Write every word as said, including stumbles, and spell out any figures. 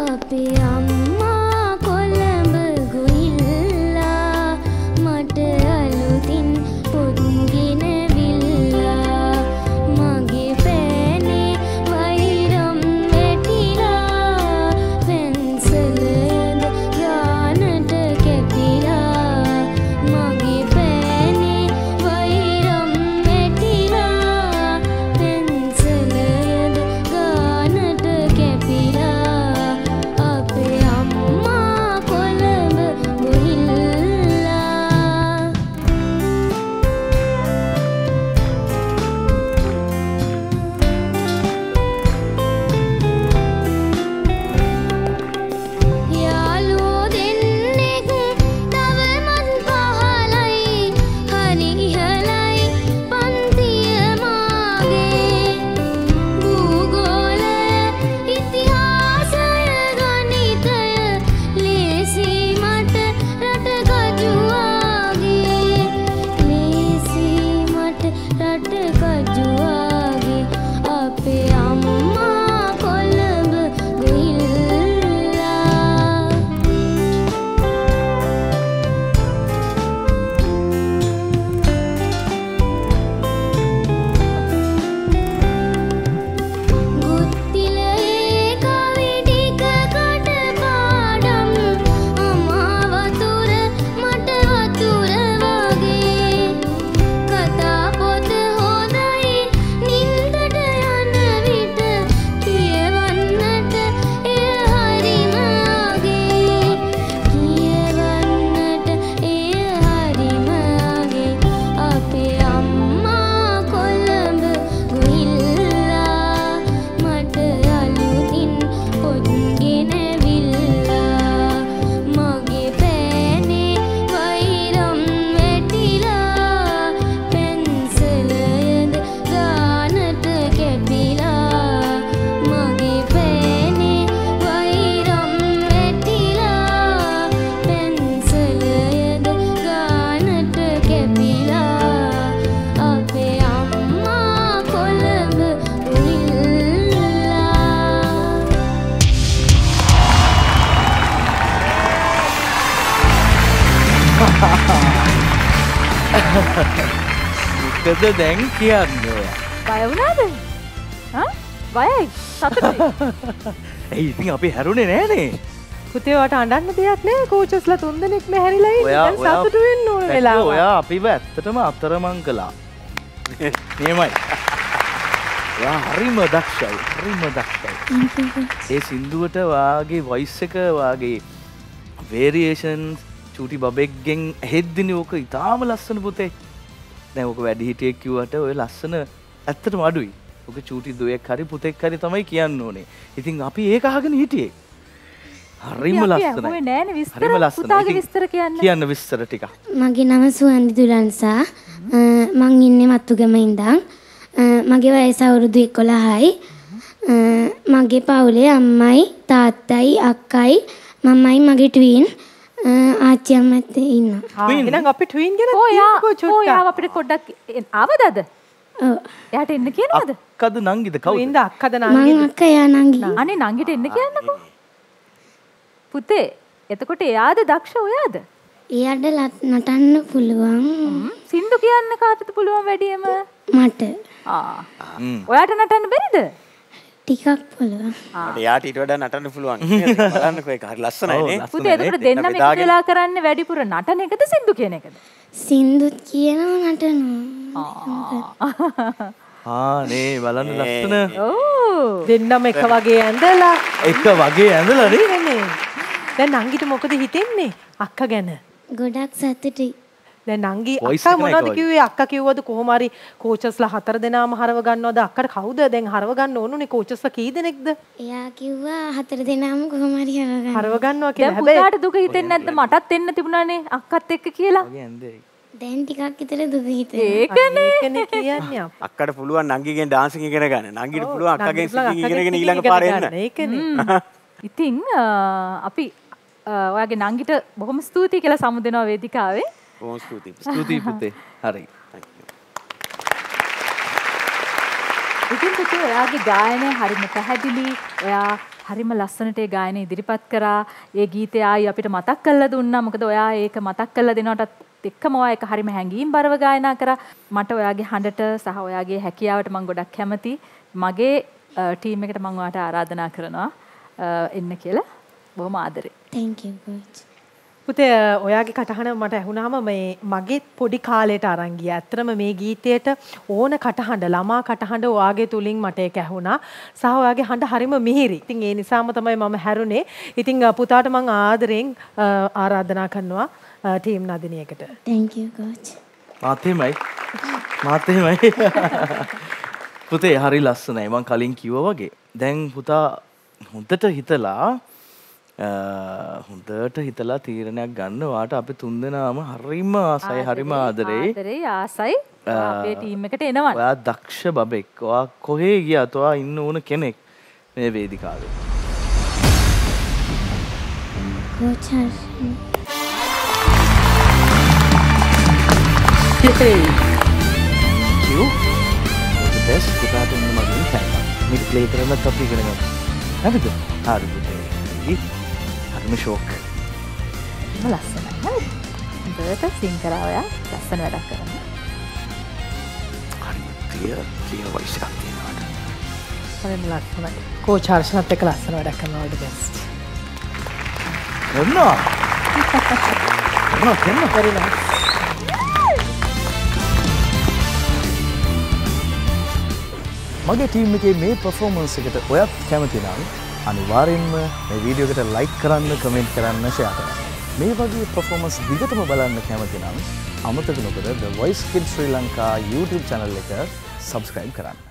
Ape Amma Kolaba Gihilla Mata alutin podgina villa Mage pෑne vairam metila pencil yanata kepila Mage pෑne vairam metila pencil yanata kepila Ape Amma Kolaba Gihilla යාළුවෝ දෙන්නෙක් තවමත් පහලයි හරි ඉහළයි පන්තිය මාගේ භූගෝල ඉතිහාසය ගණිතය ලේසි මට රටකජුවාගේ ලේසි මට රටකජුවාගේ Ape Amma Kolaba Gihilla ගුත්තිලයේ කවිටික කටපාඩම් අමා වතුර මට වතුර වගේ කතා පොත හොඳයි නින්දට යන විට කියවන්නට එය හරිම අගේ කියවන්නට එය හරිම අගේ Ape Amma Kolaba Gihilla මට අලුතින් පොත්ගෙන විල්ලා මගේ පෑනේ වෛරම් වැටිලා පෙන්සලයද ගානට කැපිලා මගේ පෑනේ වෛරම් වැටිලා පෙන්සලයද ගානට කැපිලා Ape Amma Kolaba Gihilla මොකද දැන් කියන්නේ ඔයා? බය වුණාද? හා? බයයි. සතුටුයි. ඇයි ඉතින් අපි හැරුණේ නෑනේ. පුතේ වට අඬන්න දෙයක් නෑ කෝචස්ලා තුන්දෙනෙක්ම හැරිලා ඉන්නේ. ඔයා- දැන් සතුටු වෙන්න ඕන පැත්තේ වෙලාව. ඔයා අපිව ඇත්තටම අතරමං කළා. එහෙමයි. ඔයා හරිම දක්ෂයි. හරිම දක්ෂයි. ඒ සින්දුවට වාගේ වොයිස් එක වාගේ වේරියේෂන්ස් චූටි බබෙක්ගෙන් ඇහෙද්දිනේ ඕක ඉතාම ලස්සන පුතේ. දැන් ඕක වැඩි හිටියෙක් කිව්වට ඔය ලස්සන ඇත්තටම අඩුයි. ඕක චූටි දුවෙක් හරි පුතෙක් හරි තමයි කියන්න ඕනේ. ඉතින් අපි ඒක අහගෙන හිටියේ. හරිම අපි ලස්සනයි. අහුවේ නෑනේ විස්තර. හරිම ලස්සනයි. පුතාගේ ඉතින් විස්තර කියන්න. කියන්න විස්තර ටිකක්. මගේ නම සුවන්දි දුලන්සා මං ඉන්නේ මත්තුගම ඉඳන් මගේ වයස අවුරුදු එකොළහයි මගේ පවුලේ අම්මයි තාත්තයි අක්කයි මමයි මගේ ට්වීන් ආච්චි අම්මත් ඉන්නවා. එහෙනම් අපි ට්වීන් ගැන ඔයා කියමුකෝ චුට්ටක්. ඔයා අපිට පොඩ්ඩක් ආවද අද? ඔව් එයාට එන්න කියනවද? අක්කද නංගිද කවුද? ට්වීන්ද අක්කද මං නංගිද? අක්කා එයා නංගි අනේ නංගිට එන්න කියන්නකෝ. පුතේ එතකොට එයාද දක්ෂ ඔයාද? එයාට ලත්- නටන්න පුළුවන් සින්දු කියන්න කාටද පුළුවන් වැඩියම? මට ආ. ඔයාට නටන්න බැරිද? ටිකක් පුළුවන් එයාට ඊට වඩා නටන්න පුළුවන්. බලන්නකෝ ඒක හරි ලස්සනයි නේ. පුතේ එතකොට දෙන්නම එකතු වෙලා කරන්නේ වැඩිපුර නටන එකද සින්දු කියන එකද? සින්දුත් කියනවා නටනවා ආ නේ බලන්න ලස්සන ඕ දෙන්නම එක වගේ ඇඳලා එක වගේ ඇඳලා නේ. නේ. දැන් නංගිට මොකද හිතෙන්නේ අක්කා ගැන? ගොඩක් සතුටුයි දැන් නංගි Voice අක්කා එක මොනවද නේද කිව්වේ? අක්කා කිව්වද කොහොම හරි කෝචස්ලා හතර දෙනාම හරව ගන්නවද? අක්කට කවුද දැන් හරව ගන්න ඕනුනේ? කෝචස්ලා කී දෙනෙක්ද එයා කිව්වා හතර දෙනාම කොහොම හරි හරගන්න හරව ගන්නවා කියලා? දැන් පුතාට දුක හිතෙන්නේ නැද්ද? මටත් එන්න තිබුණානේ අක්කත් එක්ක කියලා. වගේ ඇඳේ. දැන් ටිකක් විතර දුක හිතෙනවා ඒකනේ. ඒකනේ කියන්නේ. අක්කට පුළුවන් නංගිගෙන් ඩාන්සින් ඉගෙන ගන්න. නංගිට පුළුවන් අක්කගෙන් නංගිට සිංගින් අක්කගෙන් ඉගෙනගෙන singing ඊළඟ ඉගෙන පාරේ ගන්න. එන්න. ඒකනේ. ඉතින් අ, අපි අ, ඔයාගේ නංගිට බොහොම ස්තුතියි කියලා සමුදෙනවා වේදිකාවේ. බොහොම ස්තුතියි. ස්තුතියි පුතේ. හරි. ඉතින් පුතේ ඔයාගේ ගායනය හරිම පැහැදිලි. ඔයා හරිම ලස්සනට ඒ ගායන ඉදිරිපත් කරා. ඒ ගීතය ආයි අපිට මතක් කරලා දුන්නා. මොකද ඔයා ඒක මතක් කරලා දෙනකොටත් එක්කම ඔයා ඒක හරිම හැංගීම් බරව ගායනා කරා. මට ඔයාගේ හඬට සහ ඔයාගේ හැකියාවට මම ගොඩක් කැමතියි. මගේ ටීම් එකට මම ඔයාට ආරාධනා කරනවා එන්න කියලා. බොහොම ආදරේ. Thank you coach. පුතේ ඔයාගේ කටහඬ මට ඇහුණාම මේ මගේ පොඩි කාලේට අරන් ගියා. ඇත්තටම මේ ගීතයට ඕන කටහඬ ළමා කටහඬ ඔයාගේ තුලින් මට ඒක ඇහුණා. සහ ඔයාගේ හඬ හරිම මිහිරි. ඉතින් ඒ නිසාම තමයි මම හැරුණේ. ඉතින් පුතාට මම ආදරෙන් ආරාධනා කරනවා ටීම් නදිනියකට. Thank you coach. මාතේමයි. මාතේමයි. පුතේ හරි ලස්සනයි. මම කලින් කිව්වා වගේ. දැන් පුතා හොඳට හිතලා හොඳට හිතලා තීරණයක් ගන්න. වාට අපි තුන්දෙනාම හරිම ආසයි හරිම ආදරේ. ආදරේ ආසයි අපේ ටීම් එකට එනවා. ඔයා දක්ෂ බබෙක්. ඔයා කොහේ ගියත් ඔයා ඉන්න ඕන කෙනෙක් මේ වේදිකාවේ. coach Hey. You? All the best. පුතාට උන්න මගෙන් තැන්ක්. මේක ප්ලේ කරන්නත් අපි ඉගෙන ගමු. හරිද? හරි පුතේ. හරිම ෂෝක්. ලස්සනයි. හරි. හොඳට සිං කරා ඔයා. ලස්සන වැඩක් කරනවා. හරිම ක්ලියර් ක්ලියර් වොයිස් එකක් තියෙනවා. හරිම ලස්සනයි. කෝච් හර්ෂණත් එක්ක ලස්සන වැඩක් කරනවා. all the best. එන්නා. එන්නා එන්නා. very nice. මගේ ටීම් එකේ මේ පර්ෆෝමන්ස් එකට ඔයත් කැමති නම් අනිවාර්යෙන්ම මේ වීඩියෝ එකට ලයික් කරන්න, කමෙන්ට් කරන්න, ෂෙයා කරන්න. මේ වගේ පර්ෆෝමන්ස් දිගටම බලන්න කැමති නම් අමතක නොකර The Voice Kids Sri Lanka YouTube channel එක subscribe කරන්න.